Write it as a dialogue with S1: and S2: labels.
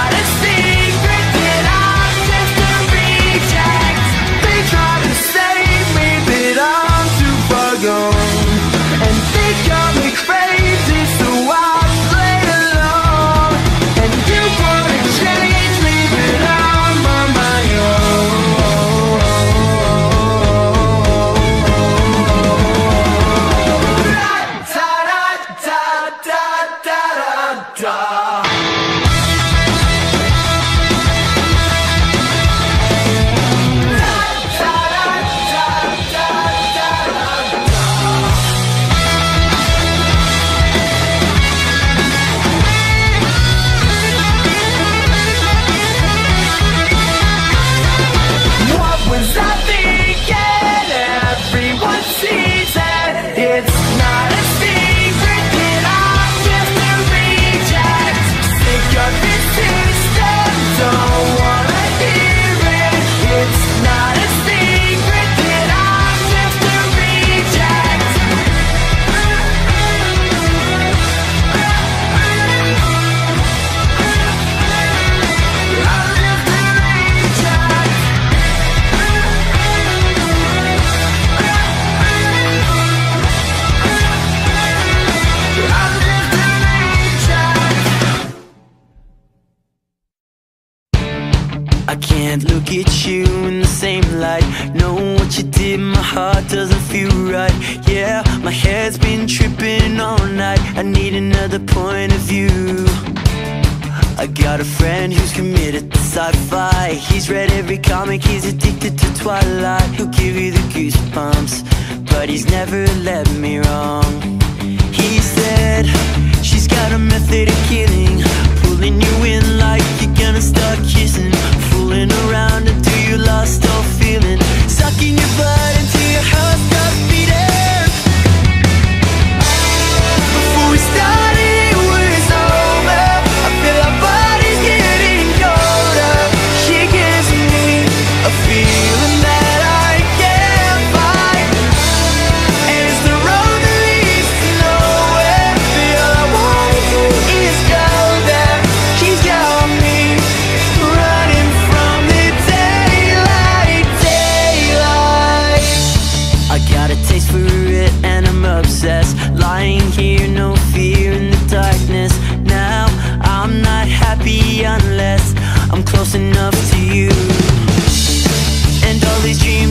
S1: not a secret that I'm just a reject. They try to save me, but I'm too far gone, and they got me crazy, so I play along. And you wanna change me, but I'm on my own. Da-da-da-da-da-da-da. What was I thinking? Everyone sees it. It's not a secret that I'm just a reject. Sick of this system, don't wanna hear it. It's not a secret that I'm just a reject. I'm just a reject. I can't look at you in the same light. Know what you did, my heart doesn't feel right. Yeah, my head's been tripping all night. I need another point of view. I got a friend who's committed to sci-fi. He's read every comic, he's addicted to Twilight. He'll give you the goosebumps, but he's never led me wrong. He said, she's got a method of killing, pulling you in like you're gonna start kissing, fooling around until you lost all feeling, sucking your blood until your heart stops beating. Before we started it was over. I feel our bodies getting colder. She gives me a feeling that I can't fight, and it's the road that leads to nowhere. But all I wanna do is go there. She's got me running from the daylight, daylight. I got a taste for it and I'm obsessed. Lying here, no fear in the darkness. Now I'm not happy unless I'm close enough to you. And all these dreams